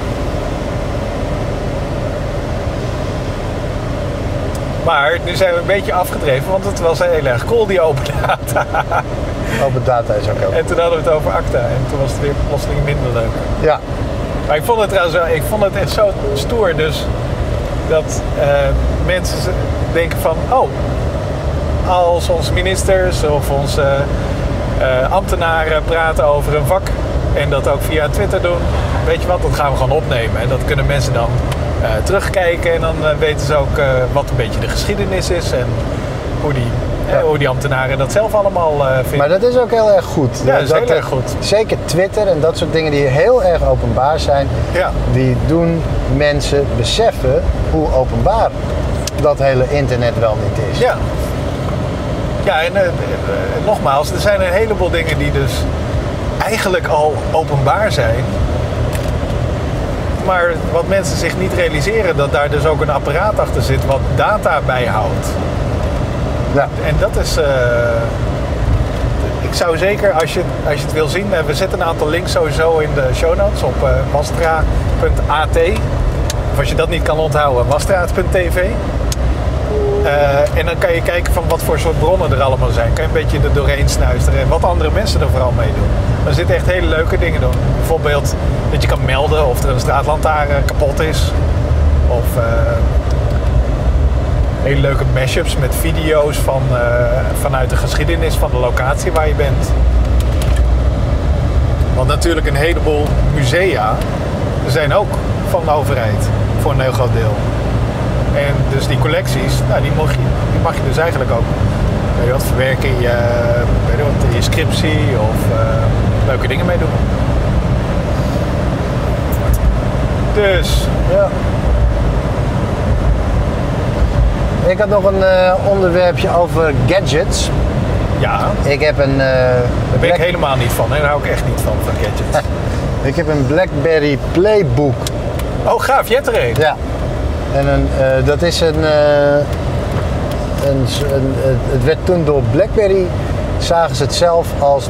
Maar nu zijn we een beetje afgedreven, want het was heel erg cool, die open data. Open data is ook heel En toen hadden we het over ACTA en toen was het weer plotseling minder leuk. Ja. Maar ik vond het trouwens wel, ik vond het echt zo stoer dus dat mensen denken van, oh, als onze ministers of onze ambtenaren praten over een vak en dat ook via Twitter doen, weet je wat, dat gaan we gewoon opnemen. En dat kunnen mensen dan terugkijken en dan weten ze ook wat een beetje de geschiedenis is en hoe die ambtenaren dat zelf allemaal vinden. Maar dat is ook heel erg goed. Ja, dat is heel erg goed. Zeker Twitter en dat soort dingen die heel erg openbaar zijn, Ja. die doen mensen beseffen hoe openbaar dat hele internet wel niet is. Ja. Ja, en nogmaals, er zijn een heleboel dingen die dus eigenlijk al openbaar zijn. Maar wat mensen zich niet realiseren, dat daar dus ook een apparaat achter zit wat data bijhoudt. Ja. En dat is... ik zou zeker, als je het wil zien, we zetten een aantal links sowieso in de show notes op wastra.at. Of als je dat niet kan onthouden, wastraat.tv. En dan kan je kijken van wat voor soort bronnen er allemaal zijn. Kan je een beetje er doorheen snuisteren en wat andere mensen er vooral mee doen. Er zitten echt hele leuke dingen doen. Bijvoorbeeld dat je kan melden of er een straatlantaarn kapot is. Of hele leuke mashups met video's vanuit de geschiedenis van de locatie waar je bent. Want natuurlijk een heleboel musea zijn ook van de overheid voor een heel groot deel. En dus die collecties, nou, die mag je dus eigenlijk ook weet je wat, verwerken in je scriptie of leuke dingen mee doen. Dus, Ja. Ik had nog een onderwerpje over gadgets. ja, Ik heb een daar ben ik Black- helemaal niet van. Daar hou ik echt niet van gadgets. ik heb een BlackBerry Playbook. Oh, gaaf, je hebt er een. Ja. En dat is het werd toen door BlackBerry, zagen ze het zelf als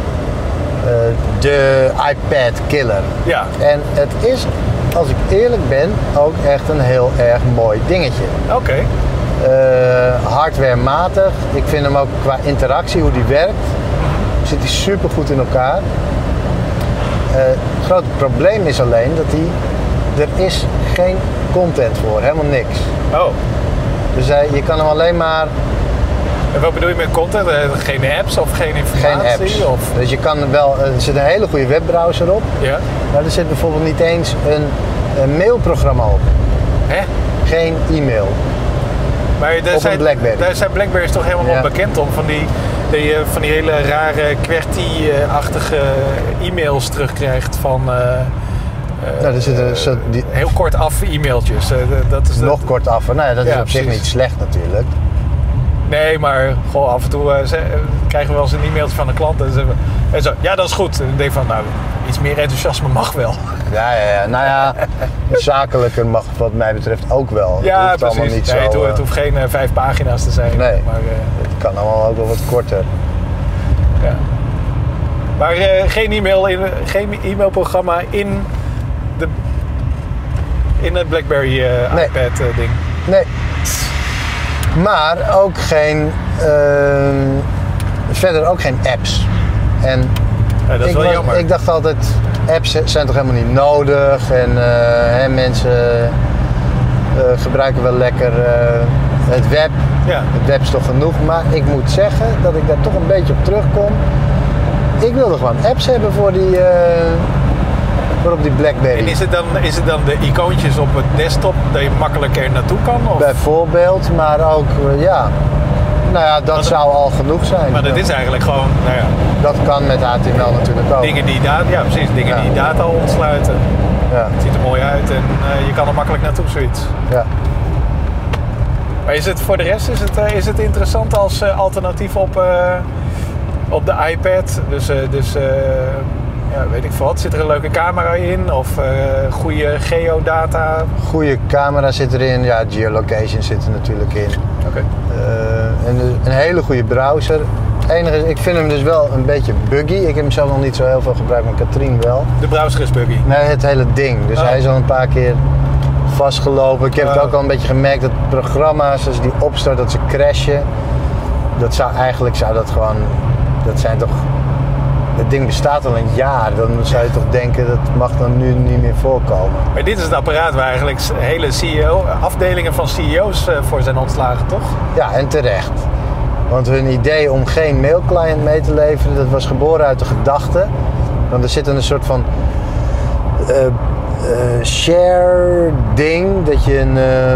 de iPad killer. Ja, En het is, als ik eerlijk ben, ook echt een heel erg mooi dingetje. oké. Hardwarematig. Ik vind hem ook qua interactie, hoe die werkt, zit hij super goed in elkaar. Het grote probleem is alleen dat er is geen content voor, helemaal niks. Oh, Dus je kan hem alleen maar, en wat bedoel je met content? Geen apps of geen informatie? geen apps. Of, Dus je kan wel, er zit een hele goede webbrowser op, ja? maar er zit bijvoorbeeld niet eens een mailprogramma op. Hè? Geen e-mail. Maar Op een BlackBerry. Daar zijn BlackBerry's toch helemaal Ja. bekend om. Van die hele rare QWERTY-achtige e-mails terugkrijgt van Nou, er zitten heel kort af e-mailtjes. Dat is nog kort af. Nou ja, dat is Ja, op zich precies. niet slecht natuurlijk. Nee, maar gewoon af en toe krijgen we wel eens een e-mailtje van een klant. En zo, ja, dat is goed. En ik denk van, nou, iets meer enthousiasme mag wel. Ja. Nou ja, zakelijker mag wat mij betreft ook wel. Ja, het hoeft allemaal precies. niet Nee, zo. het hoeft geen 5 pagina's te zijn. Nee. Maar, Het kan allemaal ook wel wat korter. ja. Maar geen e-mailprogramma in het BlackBerry Nee. iPad ding. Nee. Maar ook geen, verder ook geen apps. En Ja, dat is wel jammer. ik dacht altijd, apps zijn toch helemaal niet nodig. En mensen gebruiken wel lekker het web. Ja. Het web is toch genoeg. Maar ik moet zeggen dat ik daar toch een beetje op terugkom. Ik wilde gewoon apps hebben voor op die BlackBerry. En is het dan de icoontjes op het desktop dat je makkelijker naartoe kan? Of? Bijvoorbeeld, maar ook, ja. Nou ja, dat zou al genoeg zijn. Maar dat is eigenlijk gewoon, nou ja, Dat kan met HTML natuurlijk ook. dingen die data, ja precies, dingen Ja. die data ontsluiten. Ja. Het ziet er mooi uit en je kan er makkelijk naartoe, zoiets. Ja. Maar is het voor de rest is het interessant als alternatief op de iPad? Dus weet ik veel wat. Zit er een leuke camera in? Of goede geodata? Goede camera zit erin. Ja, geolocation zit er natuurlijk in. Oké. En een hele goede browser. Het enige is, ik vind hem dus wel een beetje buggy. Ik heb hem zelf nog niet zo heel veel gebruikt, maar Katrien wel. De browser is buggy? Nee, het hele ding. Dus hij is al een paar keer vastgelopen. Ik heb het ook al een beetje gemerkt dat programma's, als die opstart, dat ze crashen. Dat zou gewoon... Dat zijn toch... Het ding bestaat al een jaar. Dan zou je toch denken, dat mag dan nu niet meer voorkomen. Maar dit is het apparaat waar eigenlijk hele afdelingen van CEO's voor zijn ontslagen, toch? Ja, en terecht. Want hun idee om geen mailclient mee te leveren, dat was geboren uit de gedachte. Want er zit een soort van share ding, dat je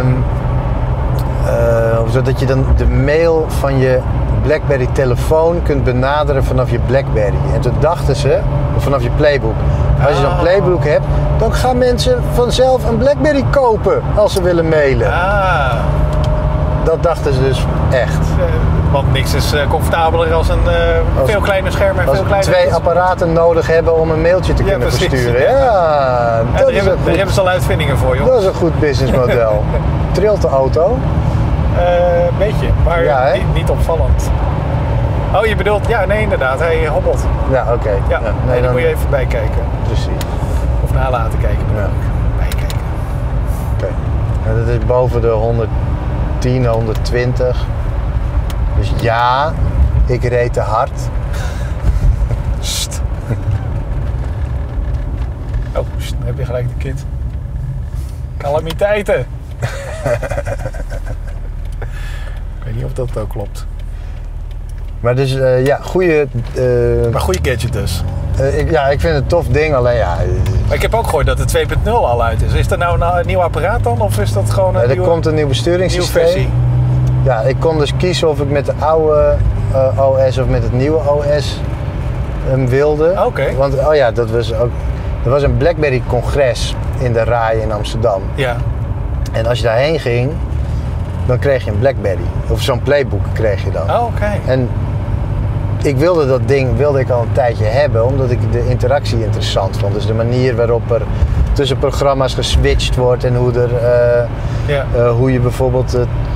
zodat je dan de mail van je BlackBerry telefoon kunt benaderen vanaf je BlackBerry. En toen dachten ze, vanaf je Playbook. Als je zo'n Playbook hebt, dan gaan mensen vanzelf een BlackBerry kopen als ze willen mailen. Dat dachten ze dus echt. Want niks is comfortabeler als een veel kleiner scherm en veel kleiner... Als 2 apparaten nodig hebben om een mailtje te kunnen versturen. Ja, daar hebben ze al uitvindingen voor, joh. Dat is een goed businessmodel. Trilt de auto? Een beetje, maar ja, niet opvallend. Oh, je bedoelt... Ja, nee, inderdaad. Hij hobbelt. Ja, oké. Ja, nee, dan moet je even bijkijken. Precies. Of nalaten kijken. Ja. Bijkijken. Oké. En dat is boven de 110, 120. Dus ja, ik reed te hard. Sst. Oh, dan heb je gelijk de kind. Calamiteiten. Ik weet niet of dat ook klopt. Maar dus goede... Maar goede gadget dus. Ik vind het een tof ding, alleen ja... Maar ik heb ook gehoord dat de 2.0 al uit is. Is dat nou een nieuw apparaat dan? Of is dat gewoon een er komt een nieuw besturingssysteem. nieuwe versie? Ja, ik kon dus kiezen of ik met de oude OS of met het nieuwe OS hem wilde. Oké. Want er was een BlackBerry congres in de RAI in Amsterdam. Ja. En als je daarheen ging, dan kreeg je een BlackBerry. Of zo'n Playbook kreeg je dan. Oh, oké. En ik wilde dat ding al een tijdje hebben, omdat ik de interactie interessant vond. Dus de manier waarop er tussen programma's geswitcht wordt en hoe je bijvoorbeeld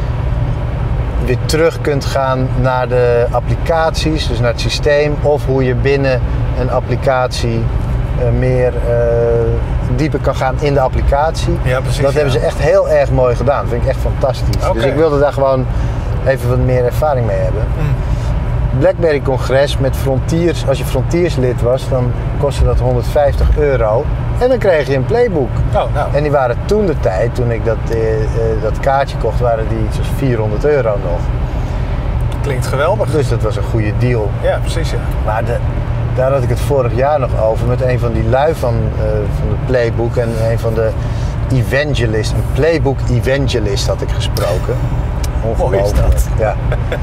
weer terug kunt gaan naar de applicaties, dus naar het systeem. Of hoe je binnen een applicatie meer dieper kan gaan in de applicatie. Ja, precies, dat hebben ze echt heel erg mooi gedaan. Dat vind ik echt fantastisch. Okay. Dus ik wilde daar gewoon even wat meer ervaring mee hebben. BlackBerry congres met Frontiers. Als je Frontiers lid was, dan kostte dat €150. En dan kreeg je een Playbook. Oh, nou. En die waren toen de tijd, toen ik dat kaartje kocht, waren die iets als €400 nog. Klinkt geweldig. Dus dat was een goede deal. Ja, precies, ja. Maar daar had ik het vorig jaar nog over met een van die lui van de Playbook en een van de evangelist. Een Playbook evangelist had ik gesproken. Mooi is dat. Ja.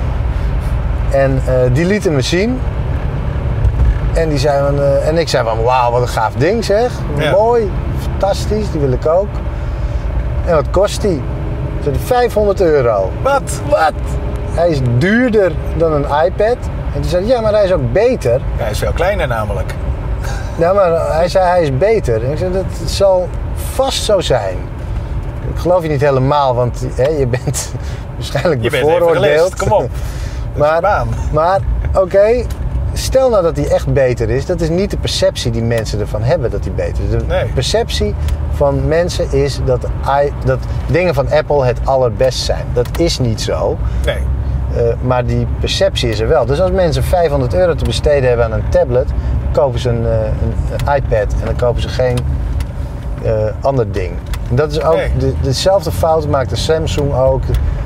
En die lieten me zien. En die zei en ik zei van wauw, wat een gaaf ding zeg. Ja. Mooi, fantastisch, die wil ik ook. En wat kost die? €500. Wat? Hij is duurder dan een iPad. En toen zei hij, ja, maar hij is ook beter. Ja, hij is veel kleiner namelijk. Nou, maar hij zei, hij is beter. En ik zei, dat zal vast zo zijn. Ik geloof je niet helemaal, want je bent waarschijnlijk bevooroordeeld. Kom op. Maar oké, stel nou dat hij echt beter is. Dat is niet de perceptie die mensen ervan hebben dat hij beter is. De perceptie van mensen is dat dingen van Apple het allerbest zijn. Dat is niet zo. Nee. Maar die perceptie is er wel. Dus als mensen €500 te besteden hebben aan een tablet, kopen ze een iPad en dan kopen ze geen ander ding. En dat is ook dezelfde fout maakte Samsung ook.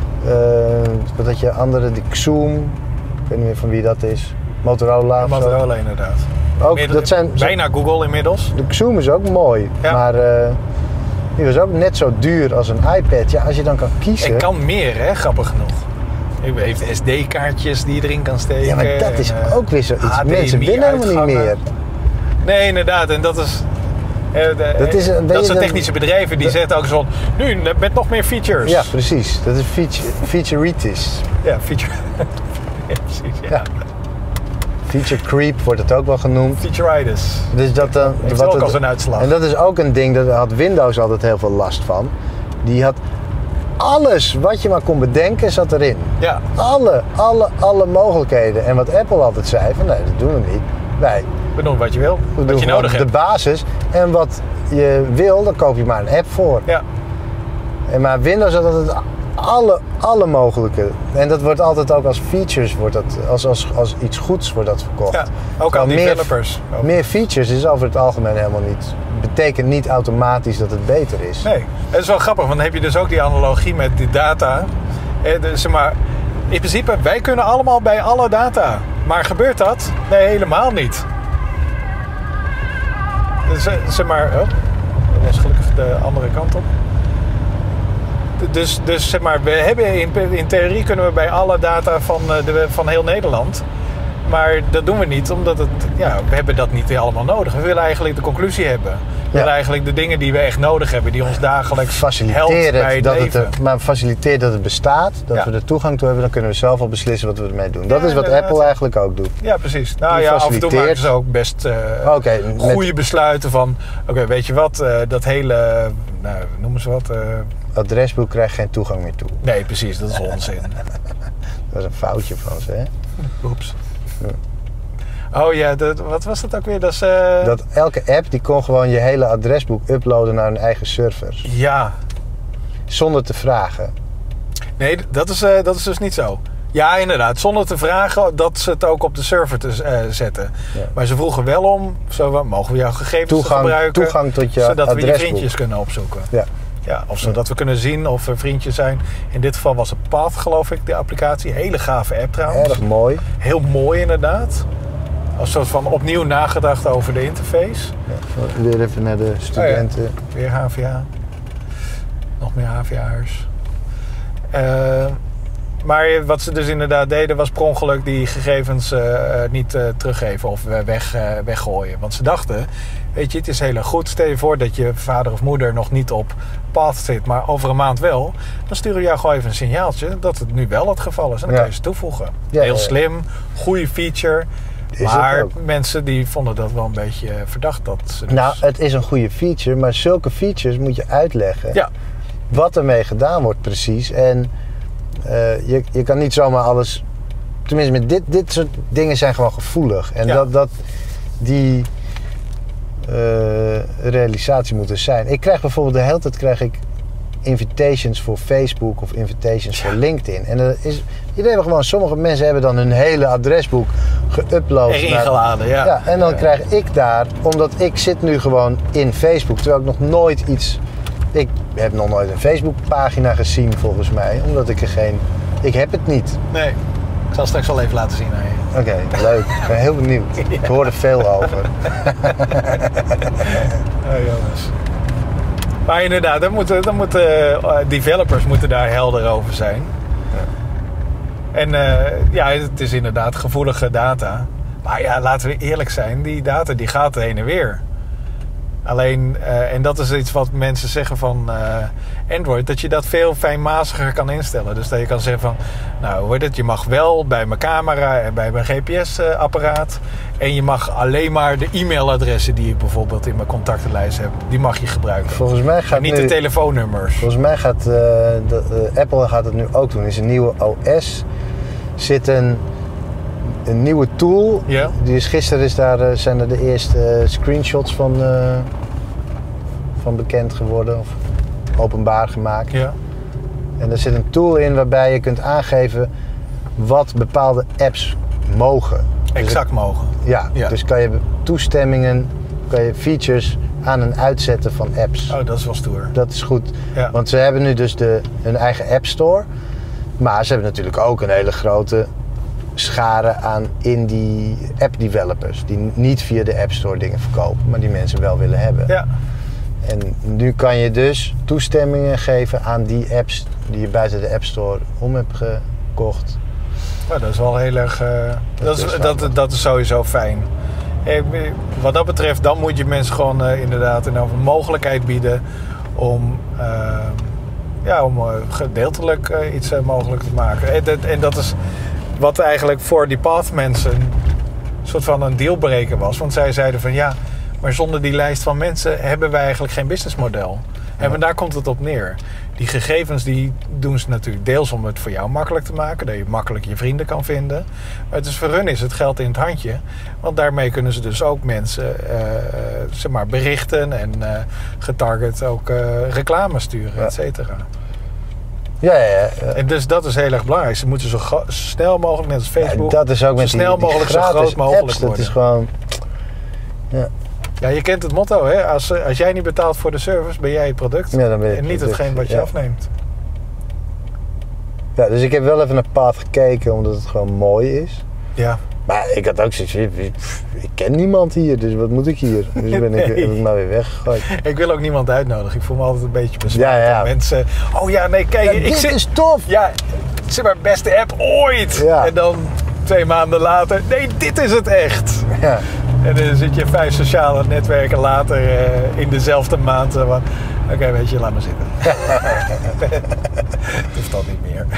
Wat had je andere, die Xoom, ik weet niet meer van wie dat is. Motorola of Motorola inderdaad. Ook, dat zijn bijna Google inmiddels. De Xoom is ook mooi, maar die was ook net zo duur als een iPad. Ja, als je dan kan kiezen. En kan meer, hè, grappig genoeg. Je heeft SD-kaartjes die je erin kan steken. Ja, maar dat is ook weer zoiets. Mensen winnen helemaal niet meer. Nee, inderdaad. En dat is... Dat is een beetje zijn technische bedrijven die zetten ook zo van, nu met nog meer features. Ja, precies. Dat is featureitis. Ja, feature. Ja, precies. Ja. Ja. Feature creep wordt het ook wel genoemd. Featureitis. Dus dat dan, Heeft ook als een uitslag. En dat is ook een ding, daar had Windows altijd heel veel last van. Die had alles wat je maar kon bedenken zat erin. Ja. Alle mogelijkheden. En wat Apple altijd zei, van nee, dat doen we niet. Wij We doen wat je wil, doen wat je nodig de hebt. basis. En wat je wil, dan koop je maar een app voor. Ja. En maar Windows had altijd alle mogelijke. En dat wordt altijd ook als features, wordt dat, als iets goeds wordt dat verkocht. Ja, ook aan developers. Meer features is over het algemeen helemaal niet. Betekent niet automatisch dat het beter is. Nee, het is wel grappig, want dan heb je dus ook die analogie met die data. Dus, zeg maar, in principe, wij kunnen allemaal bij alle data. Maar gebeurt dat? Nee, helemaal niet. Dus, zeg maar, dat was gelukkig de andere kant op. Dus zeg maar, we hebben in theorie kunnen we bij alle data van heel Nederland. Maar dat doen we niet, omdat we hebben dat niet allemaal nodig. We willen eigenlijk de conclusie hebben. We willen eigenlijk de dingen die we echt nodig hebben, die ons dagelijks helpt bij het leven. Maar faciliteer dat het bestaat, dat we er toegang toe hebben, dan kunnen we zelf al beslissen wat we ermee doen. Dat is wat Apple eigenlijk ook doet. Ja, precies. Nou ja, af en toe maken ze ook best goede besluiten van, oké, weet je wat, dat hele, noemen ze wat... adresboek krijgt geen toegang meer toe. Nee, precies, dat is onzin. Dat is een foutje van ze, hè? Oeps. Oh ja, wat was dat ook weer? Dat elke app die kon gewoon je hele adresboek uploaden naar hun eigen servers. Ja. Zonder te vragen. Nee, dat is dus niet zo. Ja, inderdaad. Zonder te vragen dat ze het ook op de server te zetten. Ja. Maar ze vroegen wel om, mogen we jouw gegevens gebruiken? Toegang tot je zodat adresboek. we je vriendjes kunnen opzoeken. Ja. Ja, of zodat we kunnen zien of we vriendjes zijn. In dit geval was het Path, geloof ik, de applicatie. Hele gave app trouwens. Erg mooi. Heel mooi inderdaad. Als soort van opnieuw nagedacht over de interface. Ja, weer even naar de studenten. Oh ja. Weer HVA. Nog meer HVA'ers. Maar wat ze dus inderdaad deden was per ongeluk die gegevens niet teruggeven of weggooien. Want ze dachten, weet je, het is heel erg goed. Stel je voor dat je vader of moeder nog niet op Path zit, maar over een maand wel. Dan sturen we jou gewoon even een signaaltje dat het nu wel het geval is. En dan kan je ze toevoegen. Ja, heel slim, goede feature. Maar mensen die vonden dat wel een beetje verdacht. Dat ze dus... Nou, het is een goede feature, maar zulke features moet je uitleggen. Ja. Wat ermee gedaan wordt precies. En je kan niet zomaar alles... Tenminste, met dit soort dingen zijn gewoon gevoelig. En die realisatie moet er zijn. Ik krijg bijvoorbeeld de hele tijd invitations voor Facebook of invitations voor LinkedIn. En dat is... Sommige mensen hebben dan hun hele adresboek geüpload. Ingeladen, ja. En dan krijg ik daar, omdat ik zit nu gewoon in Facebook, terwijl ik nog nooit iets... Ik heb nog nooit een Facebook-pagina gezien, volgens mij, omdat ik ik heb het niet. Nee, ik zal straks wel even laten zien aan je. Oké, leuk. Ik ben heel benieuwd. Ik hoor er veel over. Jongens. Maar inderdaad, developers moeten daar helder over zijn. En het is inderdaad gevoelige data. Maar ja, laten we eerlijk zijn, die data die gaat heen en weer. Alleen, en dat is iets wat mensen zeggen van Android, dat je dat veel fijnmaziger kan instellen. Dus dat je kan zeggen van, je mag wel bij mijn camera en bij mijn GPS-apparaat. En je mag alleen maar de e-mailadressen die ik bijvoorbeeld in mijn contactenlijst heb, die mag je gebruiken. Volgens mij gaat niet de telefoonnummers. Volgens mij gaat Apple gaat het nu ook doen. Is een nieuwe OS. Zit een nieuwe tool. Ja. Gisteren zijn er de eerste screenshots van bekend geworden of openbaar gemaakt. Ja. En er zit een tool in waarbij je kunt aangeven wat bepaalde apps mogen. Exact mogen. Ja, dus kan je toestemmingen, kan je features aan- en uitzetten van apps. Oh, dat is wel stoer. Dat is goed. Ja. Want ze hebben nu dus hun eigen App Store. Maar ze hebben natuurlijk ook een hele grote schare aan indie app developers. Die niet via de App Store dingen verkopen, maar die mensen wel willen hebben. Ja. En nu kan je dus toestemmingen geven aan die apps die je buiten de App Store om hebt gekocht. Maar dat is wel heel erg... dat is sowieso fijn. Wat dat betreft, dan moet je mensen gewoon inderdaad een mogelijkheid bieden om gedeeltelijk iets mogelijk te maken. En dat is wat eigenlijk voor die Path mensen een soort van een dealbreaker was. Want zij zeiden van ja, maar zonder die lijst van mensen hebben wij eigenlijk geen businessmodel. Ja. En daar komt het op neer. Die gegevens die doen ze natuurlijk deels om het voor jou makkelijk te maken. Dat je makkelijk je vrienden kan vinden. Maar het is voor hun is het geld in het handje. Want daarmee kunnen ze dus ook mensen berichten. En getarget ook reclame sturen, et cetera. Ja. En dus dat is heel erg belangrijk. Ze moeten zo snel mogelijk, net als Facebook, dat is ook met zo snel mogelijk, zo groot mogelijk apps, worden. Dat is gewoon... Ja, je kent het motto, hè? Als jij niet betaalt voor de service, ben jij het product. Ja, dan ben je en niet hetgeen wat je afneemt. Ja, dus ik heb wel even naar Path gekeken, omdat het gewoon mooi is. Ja. Maar ik had ook zoiets, ik ken niemand hier, dus wat moet ik hier? Dus heb ik maar weer weggegooid. Ik wil ook niemand uitnodigen. Ik voel me altijd een beetje bezwaard. Ja. Mensen, oh ja, nee, kijk. Dit is tof! Ja, zeg maar, beste app ooit! Ja. En dan 2 maanden later, nee, dit is het echt! Ja. En dan zit je 5 sociale netwerken later in dezelfde maand. Oké, weet je, laat maar zitten. Het hoeft dan niet meer.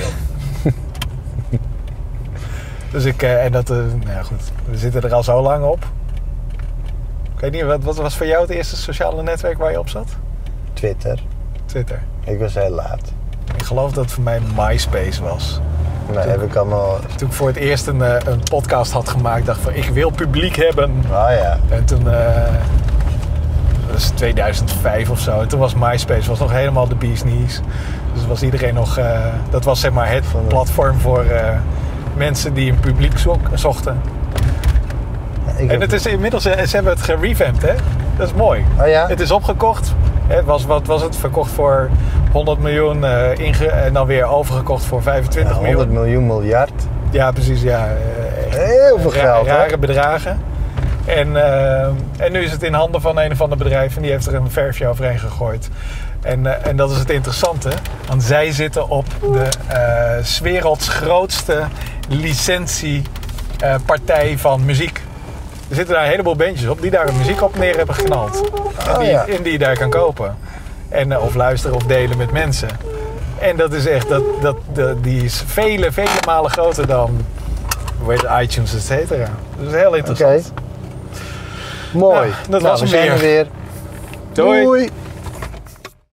Dus goed, we zitten er al zo lang op. Ik weet niet, wat was voor jou het eerste sociale netwerk waar je op zat? Twitter. Ik was heel laat. Ik geloof dat het voor mij MySpace was. Nee, heb ik allemaal... Toen ik voor het eerst een podcast had gemaakt, dacht van ik wil publiek hebben. Oh ja. En toen, dat was 2005 of zo. En toen was MySpace nog helemaal de bee's knees. Dus was iedereen nog, dat was zeg maar het platform voor mensen die een publiek zochten. En het is inmiddels, ze hebben het gerevamped, hè? Dat is mooi. Oh ja? Het is opgekocht. Wat was het? Verkocht voor 100 miljoen en dan weer overgekocht voor 25 miljoen. 100 miljoen miljard. Ja, precies. Ja. Heel veel geld, hè? Rare bedragen. En nu is het in handen van een of ander bedrijf en die heeft er een verfje overheen gegooid. En dat is het interessante, want zij zitten op de 's werelds grootste licentiepartij van muziek. Er zitten daar een heleboel bandjes op die daar muziek op neer hebben geknald. En die je daar kan kopen. Of luisteren of delen met mensen. En dat is echt, die is vele malen groter dan iTunes, et cetera. Dat is heel interessant. Mooi. Dat was hem weer. Doei.